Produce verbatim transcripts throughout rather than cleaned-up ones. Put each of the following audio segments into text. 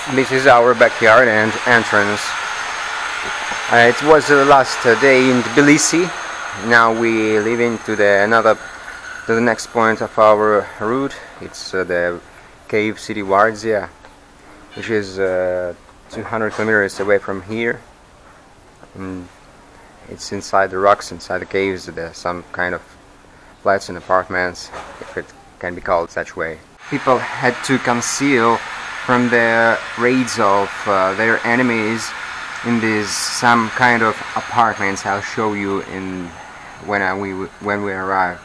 This is our backyard and entrance. Uh, it was the last uh, day in Tbilisi. Now we leave into the another to the next point of our route. It's uh, the cave city Vardzia, which is uh, two hundred kilometers away from here. And it's inside the rocks, inside the caves. There's some kind of flats and apartments, if it can be called such way. People had to conceal from the raids of uh, their enemies in these some kind of apartments. I'll show you in when I, we when we arrive.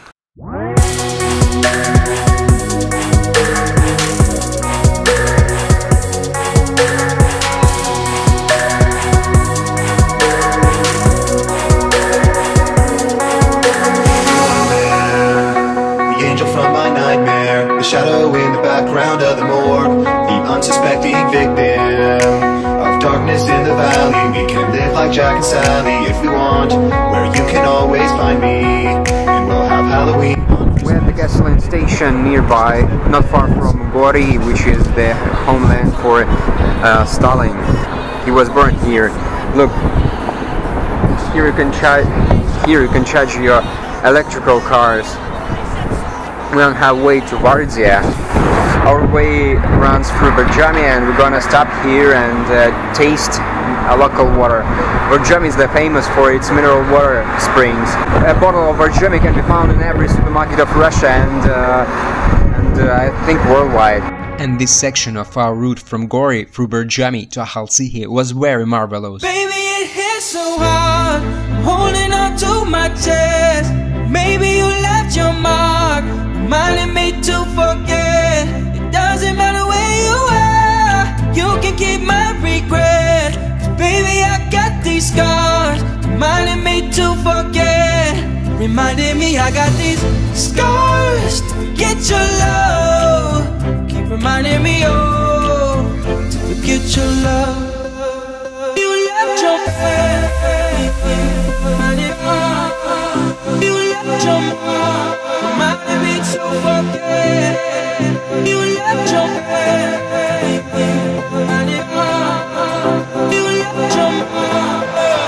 The angel from my nightmare, the shadow in the background of the morgue, the unsuspecting victim of darkness in the valley. We can live like Jack and Sally if we want, where you can always find me, and we'll have Halloween. We're at the gasoline station nearby, not far from Gori, which is the homeland for uh, Stalin. He was born here. Look, here you can charge. Here you can charge your electrical cars. We don't have way to Vardzia. Our way runs through Borjami, and we're gonna stop here and uh, taste a local water. Borjami is famous for its mineral water springs. A bottle of Borjami can be found in every supermarket of Russia and, uh, and uh, I think worldwide. And this section of our route from Gori through Borjami to Akhaltsikhe was very marvelous. Baby, it hits so hard, I'm holding on to my chest. Maybe you left your mark, reminding me to forget. It doesn't matter where you are, you can keep my regret. 'Cause baby, I got these scars, reminding me to forget. Reminding me I got these scars to forget your love. Keep reminding me, oh, to forget your love. You left your face, reminding me. You left your mark, reminding me to forget. You left your face, reminding me. You left your mark,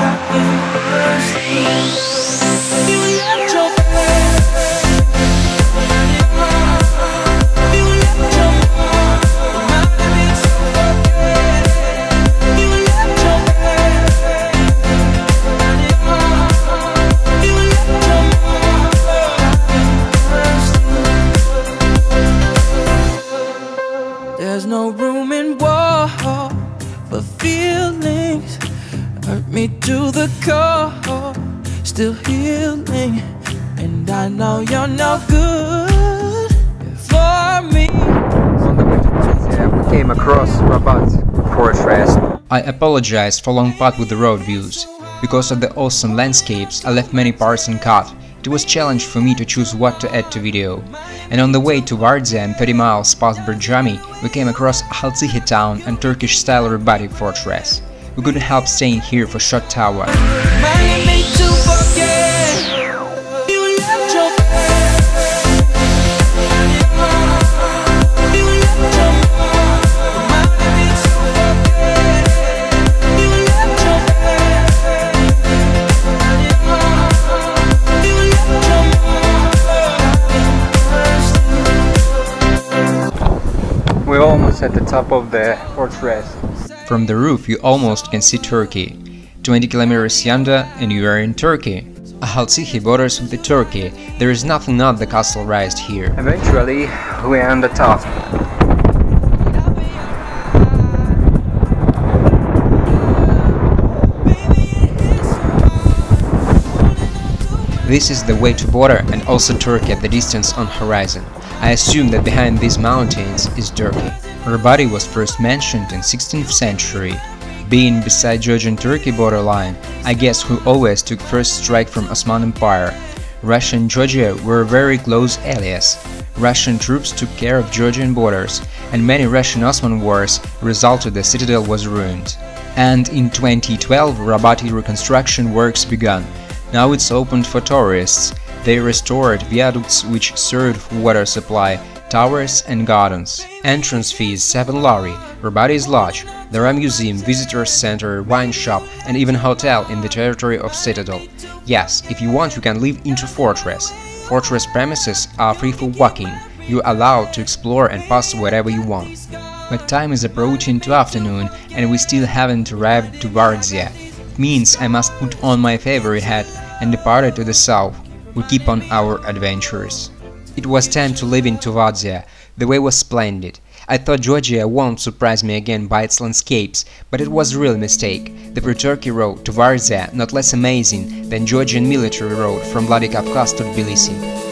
you left your face, reminding me. You left your mark, reminding me to forget. You left your face, reminding me. You left your mark. There's no room in war for feelings. Hurt me to the core, still healing. And I know you're no good for me. On the way to Vardzia, we came across Rabat fortress. I apologize for long part with the road views. Because of the awesome landscapes, I left many parts uncut. It was a challenge for me to choose what to add to video. And on the way to Vardzia and thirty miles past Borjami, we came across Akhaltsikhe town and Turkish-style Rabati fortress. We couldn't help staying here for short tower. Reminding me to forget. You left your face, you left your mark, reminding me to forget. You left your face, you left your mark. We're almost at the top of the fortress. From the roof you almost can see Turkey. twenty kilometers yonder and you are in Turkey. Akhaltsikhe borders with the Turkey. There is nothing not the castle raised here. Eventually, we're on the top. This is the way to border and also Turkey at the distance on horizon. I assume that behind these mountains is Turkey. Rabati was first mentioned in sixteenth century. Being beside Georgian-Turkey borderline, I guess who always took first strike from Osman Empire. Russia and Georgia were very close allies. Russian troops took care of Georgian borders, and many Russian-Osman wars resulted the citadel was ruined. And in twenty twelve Rabati reconstruction works began. Now it's opened for tourists. They restored viaducts which served for water supply, Towers and gardens. Entrance fee is seven lari, Rebati is large. There are museum, visitor center, wine shop and even hotel in the territory of Citadel. Yes, if you want you can live into fortress. Fortress premises are free for walking. You're allowed to explore and pass wherever you want. But time is approaching to afternoon and we still haven't arrived to Vardzia. It means I must put on my favorite hat and depart to the south. We keep on our adventures. It was time to leave into Vardzia. The way was splendid. I thought Georgia won't surprise me again by its landscapes, but it was a real mistake. The Pre-Turkey road to Vardzia not less amazing than Georgian military road from Vladikavkaz to Tbilisi.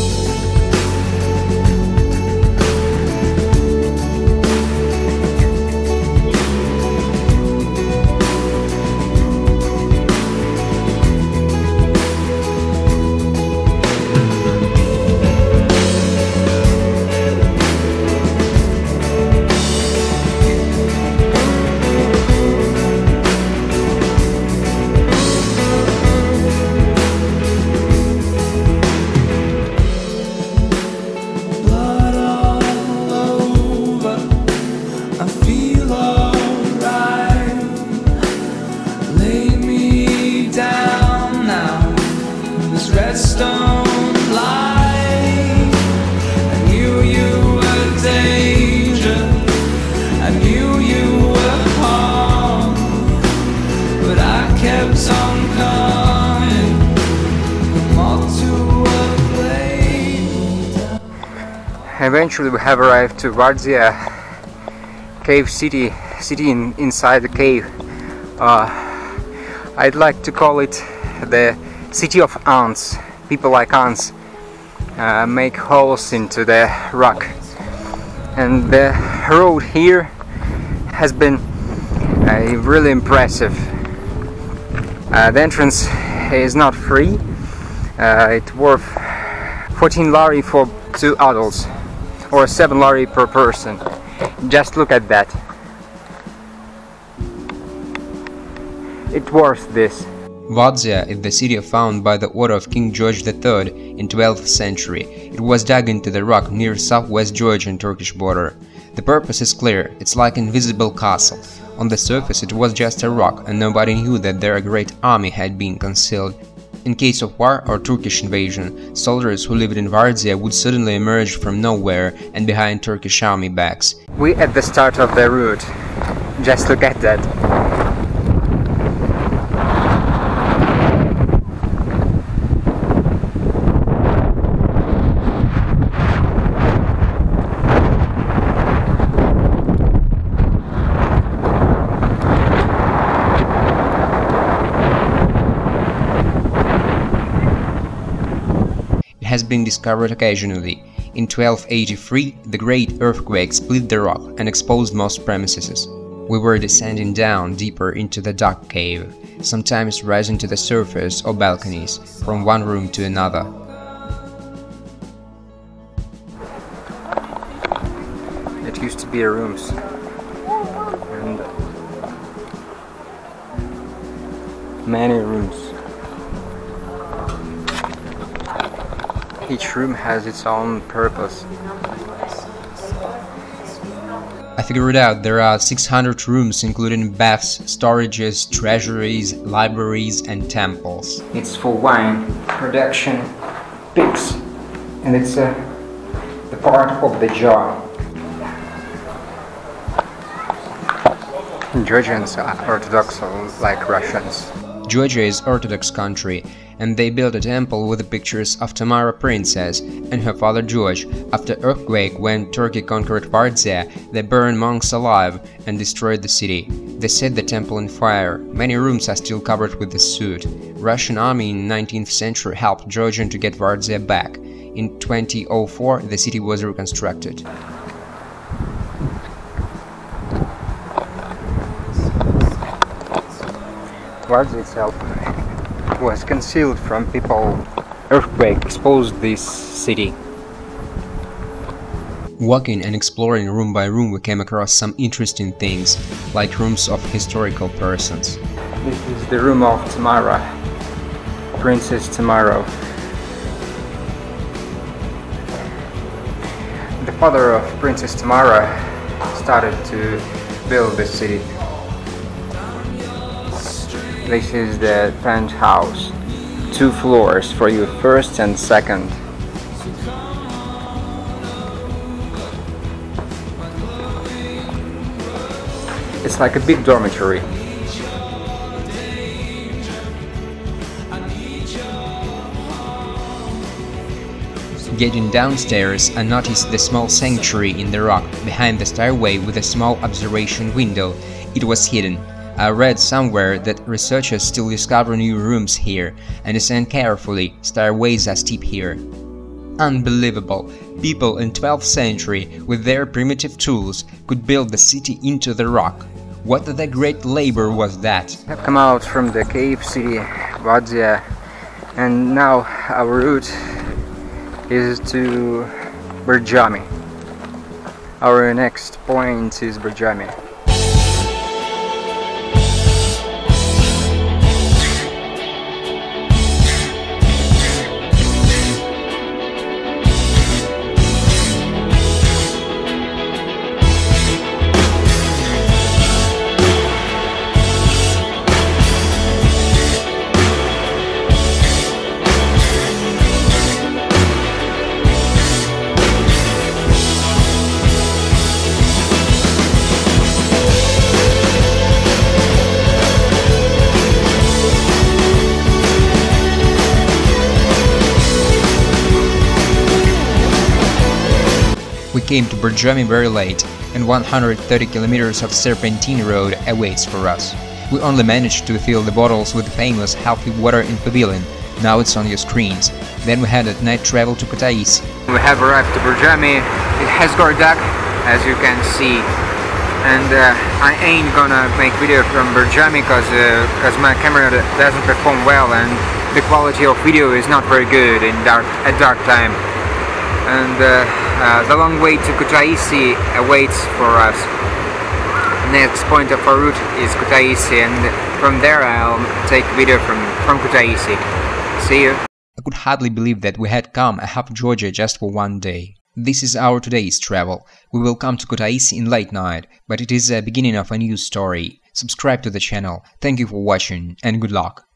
Eventually we have arrived to Vardzia cave city, city in, inside the cave. Uh, I'd like to call it the city of ants. People like ants uh, make holes into the rock. And the road here has been uh, really impressive. Uh, the entrance is not free. Uh, it's worth fourteen lari for two adults, or seven lari per person. Just look at that. It's worth this. Vardzia is the city founded by the order of King George the third in twelfth century. It was dug into the rock near southwest Georgian Turkish border. The purpose is clear, it's like an invisible castle. On the surface it was just a rock and nobody knew that there a great army had been concealed. In case of war or Turkish invasion, soldiers who lived in Vardzia would suddenly emerge from nowhere and behind Turkish army backs. We at the start of the route. Just look at that. Has been discovered occasionally. In twelve eighty-three, the Great Earthquake split the rock and exposed most premises. We were descending down deeper into the dark cave, sometimes rising to the surface or balconies, from one room to another. It used to be rooms. And many rooms. Each room has its own purpose. I figured out there are six hundred rooms including baths, storages, treasuries, libraries and temples. It's for wine production, pigs, and it's uh, the part of the jar. Georgians are Orthodox like Russians. Georgia is Orthodox country, and they built a temple with the pictures of Tamara Princess and her father George. After earthquake, when Turkey conquered Vardzia, they burned monks alive and destroyed the city. They set the temple on fire. Many rooms are still covered with the soot. Russian army in nineteenth century helped Georgian to get Vardzia back. In twenty oh four, the city was reconstructed. Vardzia itself was concealed from people. Earthquake exposed this city. Walking and exploring room by room, we came across some interesting things, like rooms of historical persons. This is the room of Tamara, Princess Tamara. the father of Princess Tamara started to build this city. This is the penthouse. Two floors for you, first and second. It's like a big dormitory. Getting downstairs, I noticed the small sanctuary in the rock behind the stairway with a small observation window. It was hidden. I read somewhere that researchers still discover new rooms here and descend carefully. Stairways are steep here. Unbelievable! People in twelfth century with their primitive tools could build the city into the rock. What the great labor was that! We have come out from the cave city, Vadzia, and now our route is to Bergami. Our next point is Bergami. We came to Bergami very late, and one hundred thirty kilometers of serpentine road awaits for us. We only managed to fill the bottles with famous healthy water in Pavilion. Now it's on your screens. Then we had a night travel to Kutaisi. We have arrived to Bergami. It has Gordak, as you can see. And uh, I ain't gonna make video from Bergami because uh, my camera doesn't perform well and the quality of video is not very good in dark at dark time. And uh, uh, the long way to Kutaisi awaits for us. Next point of our route is Kutaisi, and from there I'll take video from, from Kutaisi. See you! I could hardly believe that we had come a half Georgia just for one day. This is our today's travel. We will come to Kutaisi in late night, but it is the beginning of a new story. Subscribe to the channel. Thank you for watching and good luck!